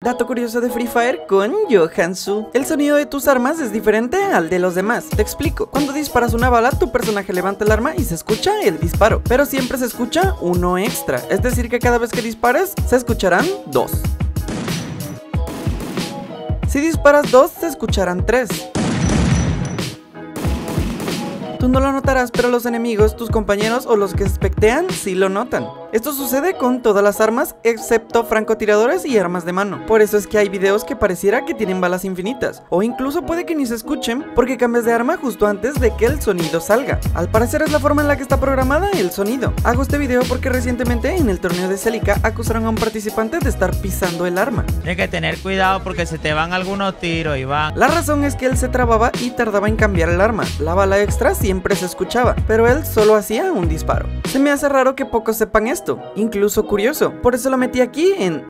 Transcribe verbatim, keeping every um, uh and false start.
Dato curioso de Free Fire con Johansu: el sonido de tus armas es diferente al de los demás. Te explico. Cuando disparas una bala, tu personaje levanta el arma y se escucha el disparo, pero siempre se escucha uno extra, es decir que cada vez que dispares se escucharán dos. Si disparas dos, se escucharán tres. Tú no lo notarás, pero los enemigos, tus compañeros o los que espectean sí lo notan. Esto sucede con todas las armas excepto francotiradores y armas de mano. Por eso es que hay videos que pareciera que tienen balas infinitas, o incluso puede que ni se escuchen porque cambias de arma justo antes de que el sonido salga. Al parecer es la forma en la que está programada el sonido. Hago este video porque recientemente en el torneo de Celica acusaron a un participante de estar pisando el arma. Tienes que tener cuidado porque se te van algunos tiros, Iván. La razón es que él se trababa y tardaba en cambiar el arma. La bala extra siempre se escuchaba, pero él solo hacía un disparo. Se me hace raro que pocos sepan esto, incluso curioso. Por eso lo metí aquí en